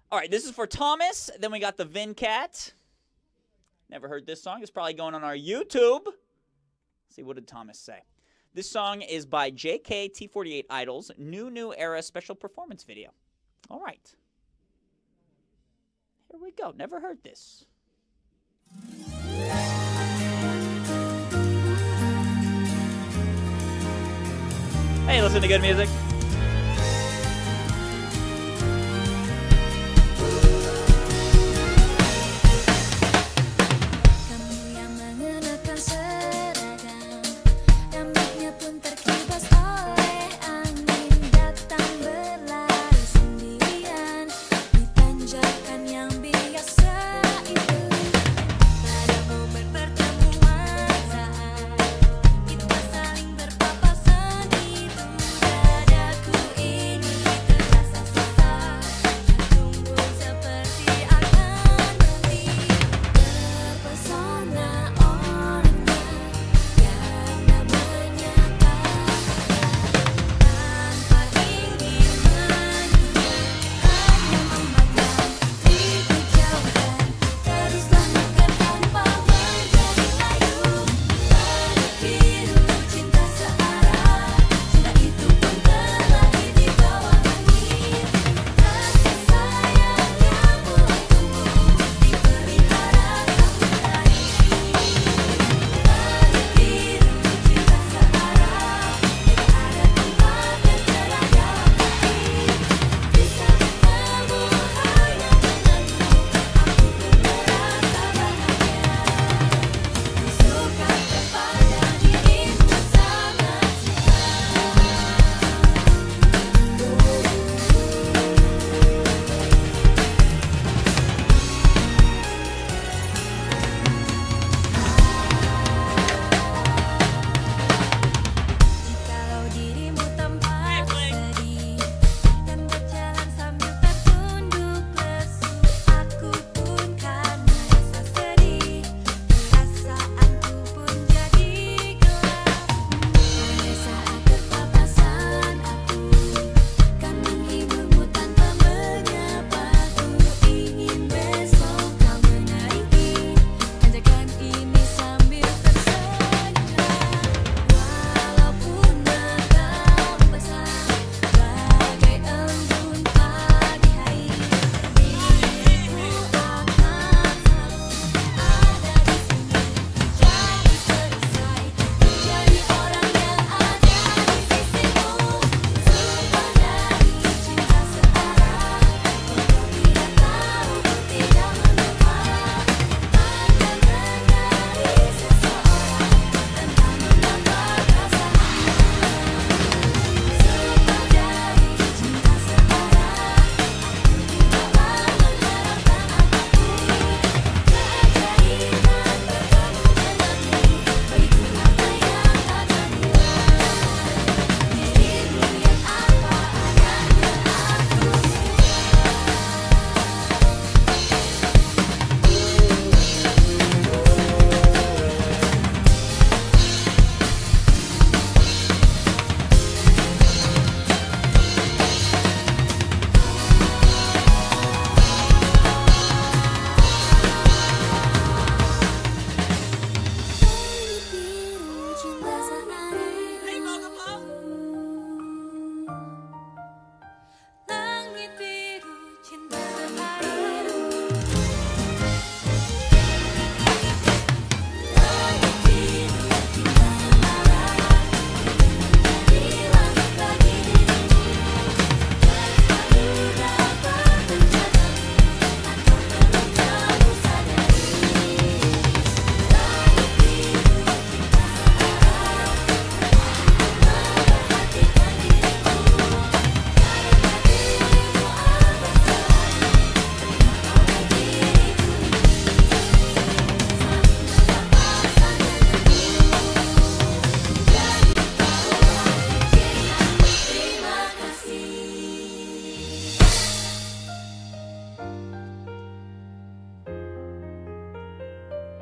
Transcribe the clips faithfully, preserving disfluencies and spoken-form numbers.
All right, this is for Thomas. Then we got the Vincat. Never heard this song. It's probably going on our YouTube. Let's see, what did Thomas say? This song is by J K T forty-eight Idols, New New Era special performance video. All right. Here we go. Never heard this. Hey, listen to good music.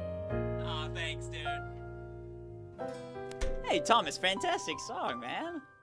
Thanks, dude. Hey, Thomas, fantastic song, man.